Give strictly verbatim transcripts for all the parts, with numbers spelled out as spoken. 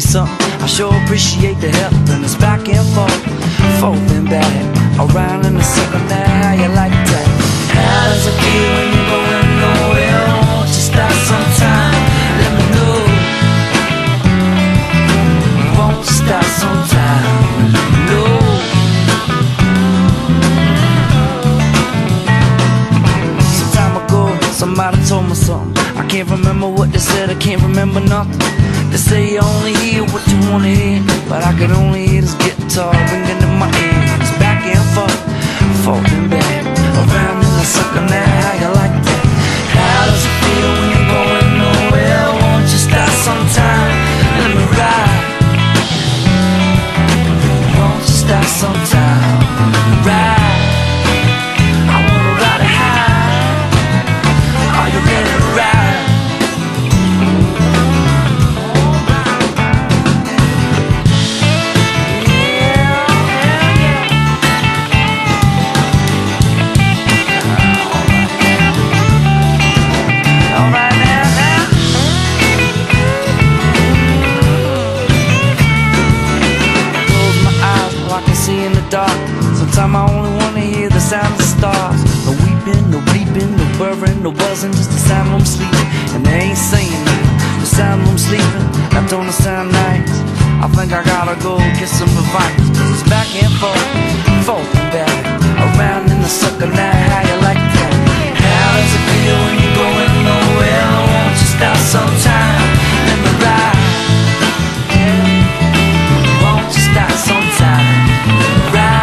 something. I sure appreciate the help, and it's back and forth, forth and back, around in the circle now. How you like that? How does it feel when you're going nowhere? Won't you stop sometime? Let me know. Won't you stop sometime? Let me know. Some time ago, somebody told me something. I can't remember what they said, I can't remember nothing. They say you only hear what you wanna hear, but I can only hear this guitar ringing in my ears. Back and forth, forth and back, around in the circle now. How you like that? How does it feel when you're going nowhere? Won't you stop sometime? Let me ride. Won't you stop sometime? Let me ride. I wanna ride it high. Are you ready to ride? Sometimes I only wanna hear the sounds of stars. No weeping, no bleeping, no burring, no buzzing, just the sound of them sleeping. And they ain't saying nothing, the sound of them sleeping. That don't sound nice. I think I gotta go get some advice. It's back and forth, forth and back, around in the circle now. How you like that? How does it feel when you're going nowhere? Won't you stop sometime? Let me ride. Won't you stop sometime? Let me ride.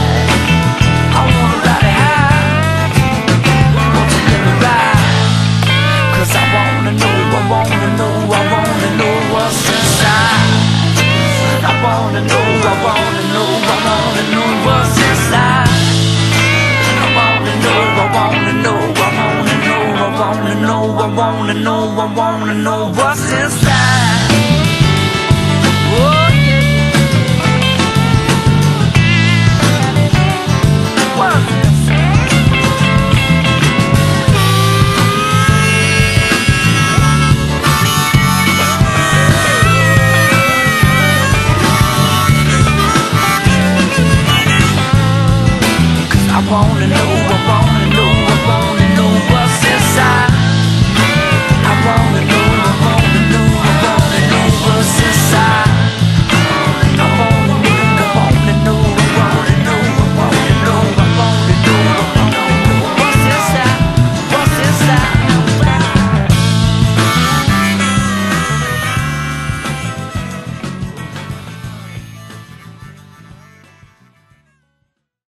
I wanna know, I wanna know what's inside. I wanna know, I wanna know, I wanna know what's inside. I wanna know, I wanna know, I wanna know, I wanna know, I wanna know, I wanna know what's